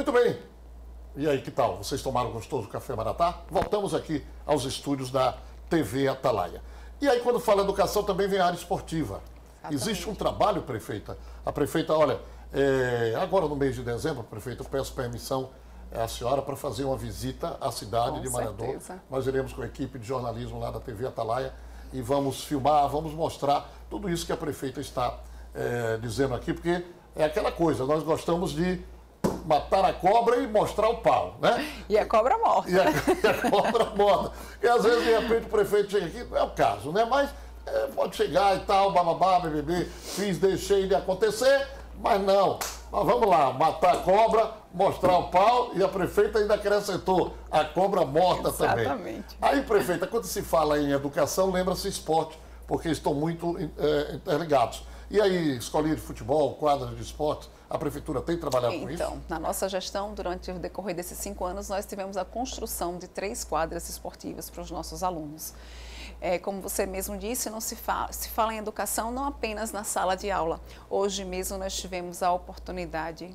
Muito bem. E aí, que tal? Vocês tomaram um gostoso café Maratá? Voltamos aqui aos estúdios da TV Atalaia. E aí, quando fala educação, também vem a área esportiva. Exatamente. Existe um trabalho, prefeita. A prefeita, olha, agora no mês de dezembro, prefeita, eu peço permissão à senhora para fazer uma visita à cidade de Malhador. Nós iremos com a equipe de jornalismo lá da TV Atalaia e vamos filmar, vamos mostrar tudo isso que a prefeita está dizendo aqui, porque é aquela coisa, nós gostamos de matar a cobra e mostrar o pau, né? E a cobra morta. E a cobra morta. E às vezes, de repente, o prefeito chega aqui, não é o caso, né? Mas pode chegar e tal, bababá, bebê, fiz, deixei de acontecer, mas não. Mas vamos lá, matar a cobra, mostrar o pau, e a prefeita ainda acrescentou a cobra morta. Exatamente. Também. Aí, prefeita, quando se fala em educação, lembra-se esporte, porque estão muito interligados. E aí, escolinha de futebol, quadra de esporte, a prefeitura tem trabalhado com isso? Então, na nossa gestão, durante o decorrer desses 5 anos, nós tivemos a construção de 3 quadras esportivas para os nossos alunos. Como você mesmo disse, não se fala em educação não apenas na sala de aula. Hoje mesmo nós tivemos a oportunidade,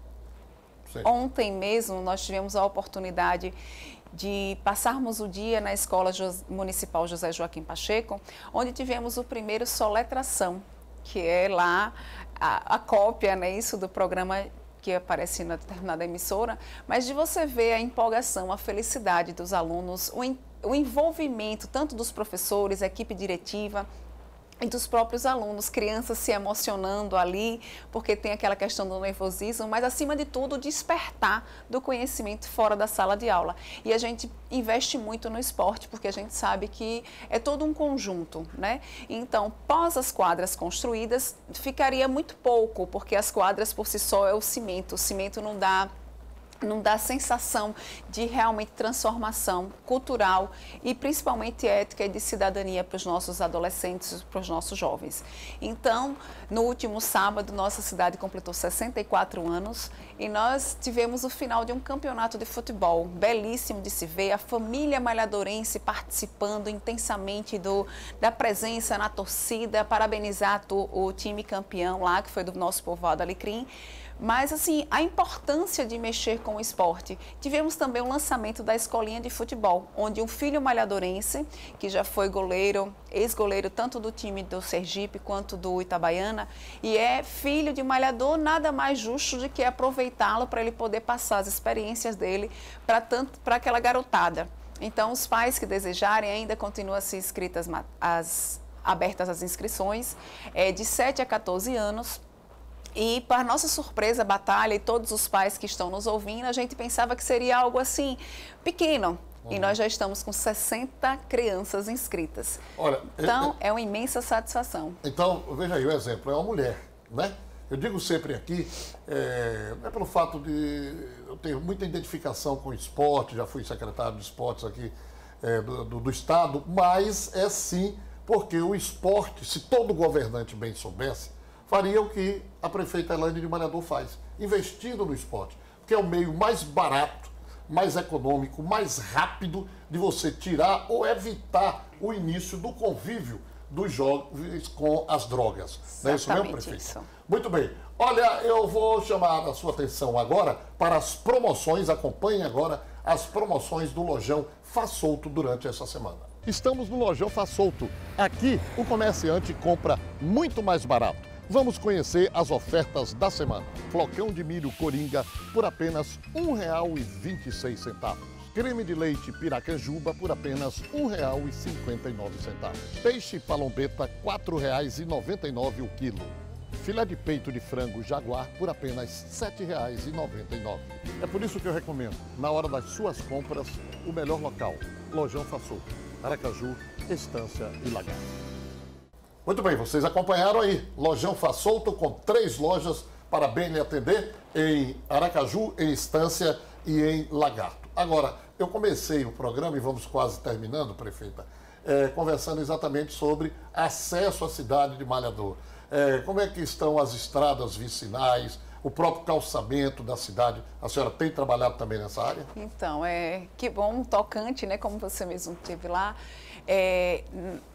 ontem mesmo nós tivemos a oportunidade de passarmos o dia na Escola Municipal José Joaquim Pacheco, onde tivemos o primeiro soletração, que é lá a cópia, né, isso do programa que aparece na determinada emissora, mas de você ver a empolgação, a felicidade dos alunos, o envolvimento tanto dos professores, a equipe diretiva e dos próprios alunos, crianças se emocionando ali, porque tem aquela questão do nervosismo, mas acima de tudo, despertar do conhecimento fora da sala de aula. E a gente investe muito no esporte, porque a gente sabe que é todo um conjunto, né? Então, pós as quadras construídas, ficaria muito pouco, porque as quadras por si só é o cimento não dá sensação de realmente transformação cultural e principalmente ética e de cidadania para os nossos adolescentes, para os nossos jovens. Então, no último sábado, nossa cidade completou 64 anos e nós tivemos o final de um campeonato de futebol belíssimo de se ver, a família malhadorense participando intensamente da presença na torcida, parabenizar o time campeão lá, que foi do nosso povoado Alecrim. Mas, assim, a importância de mexer com o esporte. Tivemos também o lançamento da escolinha de futebol, onde um filho malhadorense, que já foi goleiro, ex-goleiro tanto do time do Sergipe quanto do Itabaiana, e é filho de malhador, nada mais justo do que aproveitá-lo para ele poder passar as experiências dele para aquela garotada. Então, os pais que desejarem ainda continuam a se inscritas, abertas as inscrições, de 7 a 14 anos. E, para nossa surpresa, Batalha e todos os pais que estão nos ouvindo, a gente pensava que seria algo assim, pequeno. E nós já estamos com 60 crianças inscritas. Olha, então, é uma imensa satisfação. Então, veja aí o exemplo, é uma mulher, né? Eu digo sempre aqui, não é pelo fato de eu ter muita identificação com o esporte, já fui secretário de esportes aqui do Estado, mas é sim porque o esporte, se todo governante bem soubesse, faria o que a prefeita Elaine de Malhador faz, investindo no esporte, que é o meio mais barato, mais econômico, mais rápido de você tirar ou evitar o início do convívio dos jovens com as drogas. Não é isso mesmo, prefeita? Isso. Muito bem. Olha, eu vou chamar a sua atenção agora para as promoções, acompanhe agora as promoções do Lojão Faz Solto durante essa semana. Estamos no Lojão Faz Solto. Aqui o comerciante compra muito mais barato. Vamos conhecer as ofertas da semana. Flocão de milho Coringa por apenas R$ 1,26. Creme de leite Piracanjuba por apenas R$ 1,59. Peixe palombeta R$ 4,99 o quilo. Filé de peito de frango Jaguar por apenas R$ 7,99. É por isso que eu recomendo, na hora das suas compras, o melhor local. Lojão Faz Solto, Aracaju, Estância e Lagarto. Muito bem, vocês acompanharam aí, Lojão Faz Solto, com 3 lojas para bem lhe atender em Aracaju, em Estância e em Lagarto. Agora, eu comecei o programa e vamos quase terminando, prefeita, conversando exatamente sobre acesso à cidade de Malhador. Como é que estão as estradas vicinais, o próprio calçamento da cidade? A senhora tem trabalhado também nessa área? Então, que bom, tocante, né, como você mesmo esteve lá.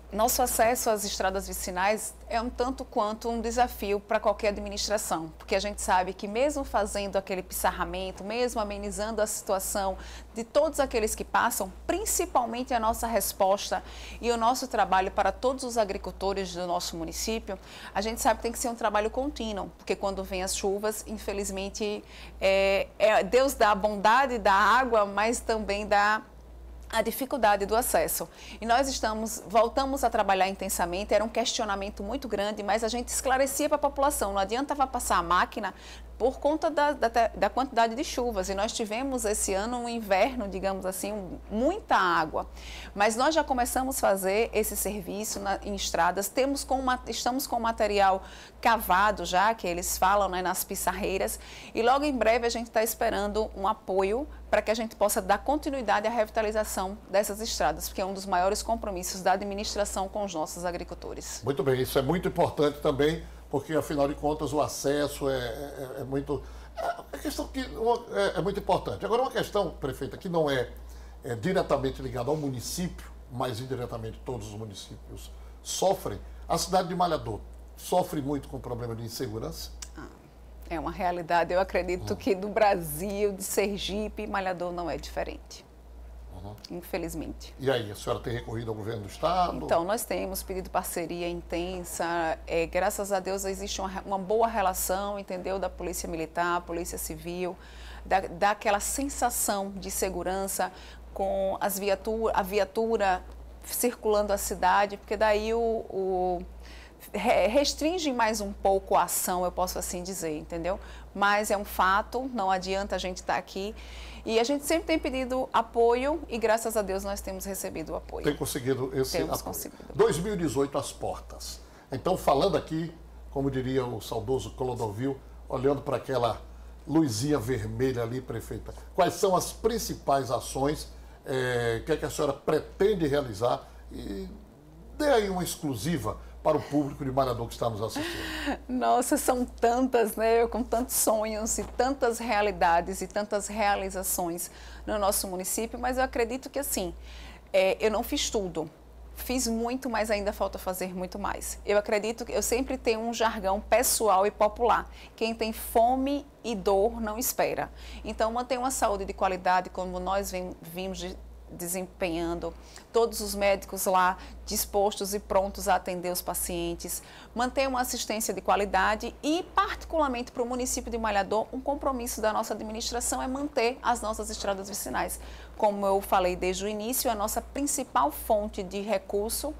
Nosso acesso às estradas vicinais é um tanto quanto um desafio para qualquer administração, porque a gente sabe que mesmo fazendo aquele pissarramento, mesmo amenizando a situação de todos aqueles que passam, principalmente a nossa resposta e o nosso trabalho para todos os agricultores do nosso município, a gente sabe que tem que ser um trabalho contínuo, porque quando vem as chuvas, infelizmente, Deus dá a bondade da água, mas também dá a dificuldade do acesso. E nós voltamos a trabalhar intensamente, era um questionamento muito grande, mas a gente esclarecia para a população, não adiantava passar a máquina por conta da quantidade de chuvas. E nós tivemos esse ano um inverno, digamos assim, muita água. Mas nós já começamos a fazer esse serviço em estradas, estamos com material cavado já, que eles falam, né, nas pissarreiras, e logo em breve a gente está esperando um apoio para que a gente possa dar continuidade à revitalização dessas estradas, porque é um dos maiores compromissos da administração com os nossos agricultores. Muito bem, isso é muito importante também, porque afinal de contas o acesso é muito... É questão que é muito importante. Agora, uma questão, prefeita, que não é diretamente ligada ao município, mas indiretamente todos os municípios sofrem, a cidade de Malhador sofre muito com o problema de insegurança? É uma realidade. Eu acredito que do Brasil, de Sergipe, Malhador não é diferente. Infelizmente. E aí, a senhora tem recorrido ao governo do estado? Então, nós temos pedido parceria intensa. Graças a Deus existe uma boa relação, entendeu? Da Polícia Militar, Polícia Civil, dá aquela sensação de segurança com a viatura circulando a cidade, porque daí restringe mais um pouco a ação, eu posso assim dizer, entendeu? Mas é um fato, não adianta a gente estar aqui. E a gente sempre tem pedido apoio e, graças a Deus, nós temos recebido o apoio. Tem conseguido esse apoio. Conseguido. 2018, às portas. Então, falando aqui, como diria o saudoso Clodovil, olhando para aquela luzinha vermelha ali, prefeita, quais são as principais ações que a senhora pretende realizar? E dê aí uma exclusiva para o público de Malhador que está nos assistindo. Nossa, são tantas, né? Com tantos sonhos e tantas realidades e tantas realizações no nosso município, mas eu acredito que, assim, eu não fiz tudo. Fiz muito, mas ainda falta fazer muito mais. Eu acredito que eu sempre tenho um jargão pessoal e popular. Quem tem fome e dor não espera. Então, manter uma saúde de qualidade, como nós vimos desempenhando, todos os médicos lá dispostos e prontos a atender os pacientes, manter uma assistência de qualidade e, particularmente para o município de Malhador, um compromisso da nossa administração é manter as nossas estradas vicinais. Como eu falei desde o início, a nossa principal fonte de recurso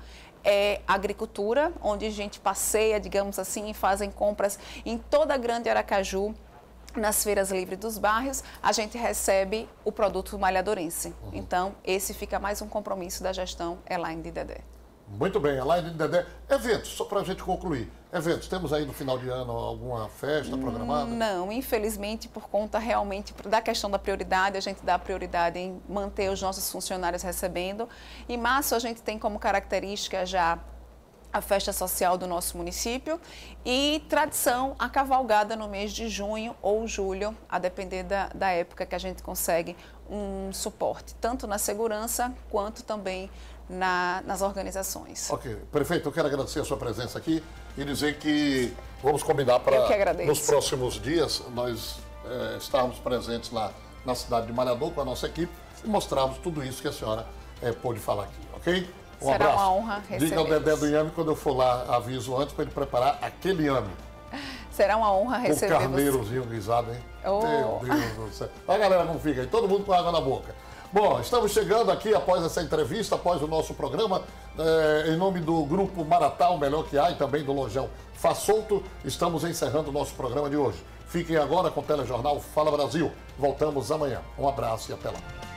é a agricultura, onde a gente passeia, digamos assim, e fazem compras em toda a Grande Aracaju. Nas feiras livres dos bairros, a gente recebe o produto malhadorense. Então, esse fica mais um compromisso da gestão Elaine de Dedé. Muito bem, Elaine de Dedé. Eventos, só para a gente concluir. Eventos, temos aí no final de ano alguma festa programada? Não, infelizmente, por conta realmente da questão da prioridade, a gente dá prioridade em manter os nossos funcionários recebendo. Em março, a gente tem como característica já a festa social do nosso município e tradição a cavalgada no mês de junho ou julho, a depender da época que a gente consegue um suporte, tanto na segurança quanto também nas organizações. Ok. Prefeito, eu quero agradecer a sua presença aqui e dizer que vamos combinar para nos próximos dias nós estarmos presentes lá na cidade de Malhador com a nossa equipe e mostrarmos tudo isso que a senhora pôde falar aqui, ok? Será abraço. Uma honra recebê-los. Diga ao Dedé do Inhame, quando eu for lá, aviso antes para ele preparar aquele inhame. Será uma honra receber você. Com carneirozinho guisado, hein? Oh. Meu Deus do céu. A galera não fica aí, todo mundo com água na boca. Bom, estamos chegando aqui após essa entrevista, após o nosso programa, em nome do Grupo Maratá, o melhor que há, e também do Lojão Faz Solto, estamos encerrando o nosso programa de hoje. Fiquem agora com o telejornal Fala Brasil. Voltamos amanhã. Um abraço e até lá.